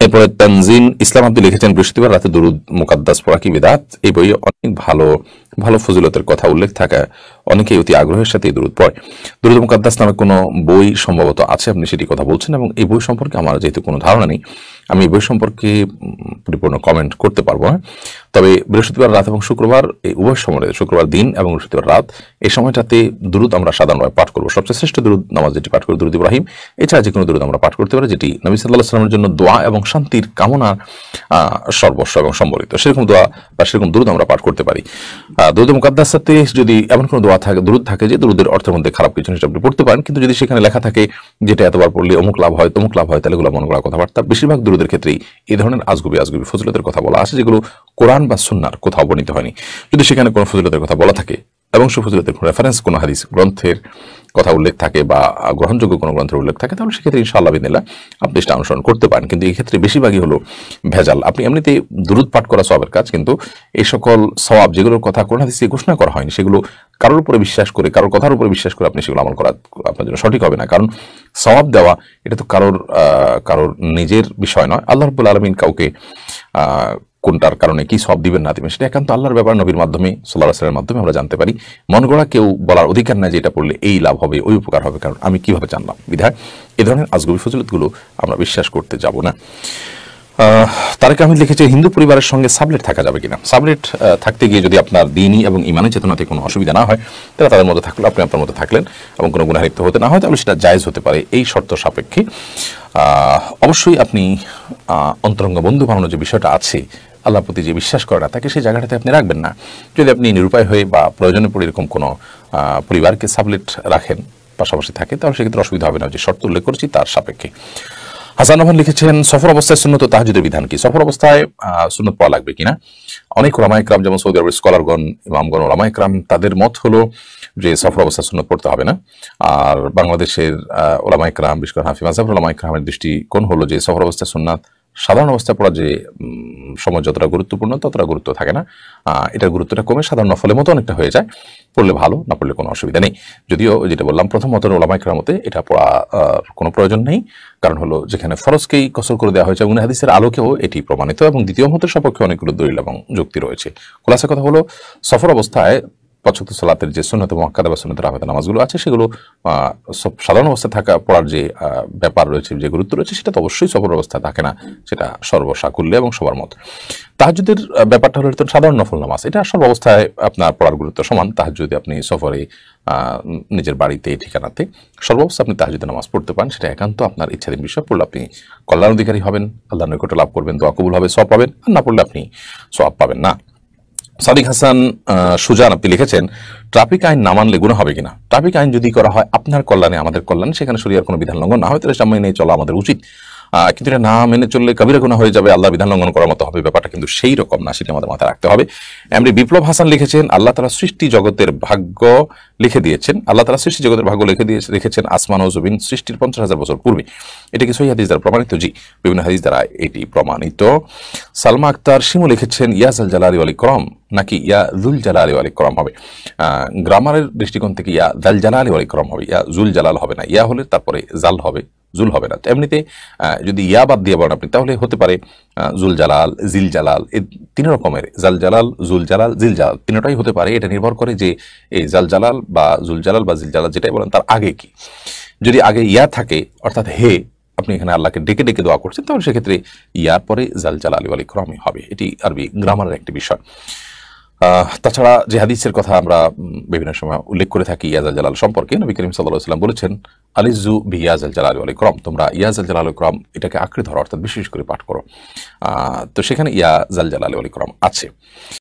এরপরে তানজিন ইসলাম আব্দুল লিখেছেন, বৃহস্পতিবার রাতে দুরুদ মুকাদ্দাস পড়া কি বিদআত? এই বইয়ে অনেক ভালো ভালো ফজিলতের কথা উল্লেখ থাকা অনেকেই অতি আগ্রহের সাথে এই দুরুদ পড়ে। দুরুদ মুকাদ্দাস নামে কোনো বই সম্ভবত আছে, আপনি সেটি কথা বলছেন, এবং এই বই সম্পর্কে আমার যেহেতু কোনো ধারণা নেই, আমি এই বই সম্পর্কে পরিপূর্ণ কমেন্ট করতে পারবো না। তবে বৃহস্পতিবার রাত এবং শুক্রবার, এই উভয় সময়ে, শুক্রবার দিন এবং বৃহস্পতিবার রাত, এই সময়টাতে দুরুদ আমরা সাধারণভাবে পাঠ করবো। সবচেয়ে শ্রেষ্ঠ দুরুদ নামাজ যেটি পাঠ করি দুরুদ ইব্রাহিম, এছাড়া যে কোনো দুরুদ আমরা পাঠ করতে পারি যেটি নবী সাল্লাল্লাহু আলাইহি ওয়াসাল্লামের জন্য দোয়া এবং শান্তির কামনার সর্বস্ব এবং সম্বলিত, সেরকম দোয়া বা সেরকম দুরুদ আমরা পাঠ করতে পারি। দুরুদ মুকাদ্দাসে যদি এমন কোনো দোয়া থাকে, দুরুদ থাকে যে দুরুদের অর্থের মধ্যে খারাপ কিছু জিনিস আপনি পড়তে পারেন, কিন্তু যদি সেখানে লেখা থাকে যেটা এতবার পড়লে অমুক লাভ হয় তমুক লাভ হয়, তাহলে এগুলো মনে করা কথাবার্তা। বেশিরভাগ দুরুদের ক্ষেত্রেই এই ধরনের আজগুবি ফজিলতের কথা বলা আছে, যেগুলো কোরআন বা সুন্নাহর কোথাও বর্ণিত হয়নি। যদি সেখানে কোনো ফজিলতের কথা বলা থাকে এবং সেই ফজিলতের রেফারেন্স কোনো হাদিস গ্রন্থের কথা উল্লেখ থাকে বা গ্রহণযোগ্য কোনো গ্রন্থের উল্লেখ থাকে, তাহলে সেক্ষেত্রে ইনশাআল্লাহ বিদিনিল্লাহ আপনি সেটা অনুসরণ করতে পারেন। কিন্তু এই ক্ষেত্রে বেশিরভাগই হলো ভেজাল। আপনি এমনিতে দুরুদ পাঠ করা সওয়াবের কাজ, কিন্তু এই সকল সওয়াব যেগুলোর কথা কোরআন হাদিসে ঘোষণা করা হয়নি, সেগুলো কারোর উপরে বিশ্বাস করে, কারোর কথার উপরে বিশ্বাস করে আপনি সেগুলো আমল করা আপনার জন্য সঠিক হবে না। কারণ সওয়াব দেওয়া এটা তো কারোর নিজের বিষয় নয়। আল্লাহ রাব্বুল আলামিন কাউকে কোনটার কারণে কি সব দিবেন না দিবেন সেটা একান্ত আল্লাহর ব্যাপার। নবীর মাধ্যমে সাল্লাল্লাহু আলাইহি ওয়াসাল্লামের মাধ্যমে আমরা জানতে পারি। মন গড়া কেউ বলার অধিকার নাই যে এটা পড়লে এই লাভ হবে, ওই উপকার হবে, কারণ আমি কিভাবে জানলাম? বিধায় এ ধরনের আজগুবি ফজিলতগুলো আমরা বিশ্বাস করতে যাব না। তারেক আহমেদ লিখেছে, হিন্দু পরিবারের সঙ্গে সাবলেট থাকা যাবে কিনা? সাবলেট থাকতে গিয়ে যদি আপনার দ্বীনি এবং ইমানি চেতনাতে কোনো অসুবিধা না হয়, তাহলে তাদের মধ্যে থাকলে আপনি আপনার মধ্যে থাকলেন এবং কোনো গুনাহ লিপ্ত হতে না হয়, তাহলে সেটা জায়েজ হতে পারে এই শর্ত সাপেক্ষে। অবশ্যই আপনি অন্তরঙ্গ বন্ধু বানানোর যে বিষয়টা আছে, আল্লাহর প্রতি যে বিশ্বাস করাটা, তাকে সেই জায়গাটাতে আপনি রাখবেন না। যদি আপনি নিরুপায় হয়ে বা প্রয়োজনে পড়ে এরকম কোনো পরিবারকে সাবলেট রাখেন, পাশাপাশি থাকে, তাহলে সেক্ষেত্রে অসুবিধা হবে না, যে শর্ত উল্লেখ করেছি তার সাপেক্ষে। হাসান রহমান লিখেছেন, সফর অবস্থায় সুন্নত ও তাহাজ্জুদের বিধান কি? সফর অবস্থায় সুন্নত পড়া লাগবে কিনা? অনেক ওলামা ইকরাম, যেমন সৌদি আরবের স্কলারগণ, ইমামগণ, ওলামা ইকরাম, তাদের মত হলো যে সফর অবস্থায় সুন্নত পড়তে হবে না। আর বাংলাদেশের ওলামা ইকরাম, বিশেষ করে হানাফি মাযহাবের ওলামা ইকরামের দৃষ্টিকোণ হলো যে সফর অবস্থায় সুন্নাত সাধারণ অবস্থায় পড়া যে সময় যতটা গুরুত্বপূর্ণ ততটা গুরুত্ব থাকে না। এটার গুরুত্বটা কমে সাধারণ নফলের মতো অনেকটা হয়ে যায়। পড়লে ভালো, না পড়লে কোনো অসুবিধা নেই। যদিও যেটা বললাম, প্রথম মতের ওলামা ইকরামের মতে এটা পড়া কোনো প্রয়োজন নেই, কারণ হলো যেখানে ফরজকেই কসর করে দেওয়া হয়েছে এবং হাদিসের আলোকেও এটি প্রমাণিত, এবং দ্বিতীয় মতের সপক্ষে অনেকগুলো দলিল এবং যুক্তি রয়েছে। খোলাসা কথা হলো, সফর অবস্থায় ৫ ওয়াক্ত সালাতের যে সুন্নত মুআক্কাদা বা সুন্নত রাগিবা নামাজগুলো আছে, সেগুলো সাধারণ অবস্থায় থাকা পড়ার যে ব্যাপার রয়েছে, যে গুরুত্ব রয়েছে, সেটা তো অবশ্যই সফর অবস্থায় থাকে না, সেটা সর্বসাকুল্যে এবং সবার মত। তাহাজ্জুদের ব্যাপারটা হলো সাধারণ নফল নামাজ, এটা সব অবস্থায় আপনার পড়ার গুরুত্ব সমান। তাহাজ্জুদ আপনি সফরে, নিজের বাড়িতে, ঠিকানাতে, সর্বাবস্থা আপনি তাহাজ্জুদের নামাজ পড়তে পারেন, সেটা একান্ত আপনার ইচ্ছাধীন বিষয়। পড়লে আপনি কল্যাণ অধিকারী হবেন, আল্লাহর নৈকট্য লাভ করবেন, দোয়া কবুল হবে, সওয়াব পাবেন, আর না পড়লে আপনি সওয়াব পাবেন না। সাদিক হাসান সুজান আপনি লিখেছেন, ট্রাফিক আইন না মানলে গুনাহ হবে কিনা? ট্রাফিক আইন যদি করা হয় আপনার কল্যাণে, আমাদের কল্যাণে, সেখানে শরীয়তের কোনো বিধান লঙ্ঘন না হয়, তাহলে সামনে নিয়ে চলা আমাদের উচিত। কিন্তু এটা না মেনে চললে কবিরা গুনাহ হয়ে যাবে, আল্লাহর বিধান লঙ্ঘন করার মতো হবে, ব্যাপারটা কিন্তু সেই রকম না, সেটা আমাদের মাথায় রাখতে হবে। এমনি বিপ্লব হাসান লিখেছেন, আল্লাহ তাআলা সৃষ্টি জগতের ভাগ্য লিখে দিয়েছেন, আল্লাহ তাআলা সৃষ্টি জগতের ভাগ্য লিখে দিয়ে রেখেছেন আসমান ও জমিন সৃষ্টির ৫০,০০০ বছর পূর্বে। এটা কি সহিহ হাদিস দ্বারা প্রমাণিত? জি, বিভিন্ন হাদিস দ্বারা এটি প্রমাণিত। সালমা আক্তার শিমু লিখেছেন, ইয়া যাল জালালি ওয়াল ইকরাম নাকি ইয়া যুল জালালি ওয়াল ইকরাম হবে? গ্রামারের দৃষ্টিকোণ থেকে ইয়া যাল জালালি ওয়াল ইকরাম হবে, ইয়া যুল জালাল হবে না। ইয়া হলে তারপরে জাল হবে, জুল হবে না। এমনিতে যদি ইয়া বাদ দিয়ে বলেন আপনি, তাহলে হতে পারে জুল জালাল, জিল জালাল, এই ৩ রকমের, জাল জালাল, জুল জালাল, জিল জালাল, তিনটাই হতে পারে। এটা নির্ভর করে যে এই জাল জালাল বা জুল জালাল বা জিল জালাল যেটাই বলেন, তার আগে কি। যদি আগে ইয়া থাকে, অর্থাৎ হে, আপনি এখানে আল্লাহকে ডেকে ডেকে দোয়া করছেন, তাহলে সেক্ষেত্রে ইয়ার পরে জাল জালালি ওয়াল ইকরামই হবে। এটি আরবি গ্রামারের একটি বিষয়। তাছাড়া যে হাদিসের কথা আমরা বিভিন্ন সময় উল্লেখ করে থাকি ইয়া জাল জালাল সম্পর্কে, নবী করিম সাল্লাল্লাহু আলাইহি ওয়াসাল্লাম বলেছেন, আলিজু বিয়া জাল জালালি ওয়াল ইকরাম, তোমরা ইয়া জাল জালালি ওয়াল ইকরাম এটাকে আঁকড়ে ধরো, অর্থাৎ বিশেষ করে পাঠ করো। তো সেখানে ইয়া জাল জালালি ওয়াল ইকরাম আছে।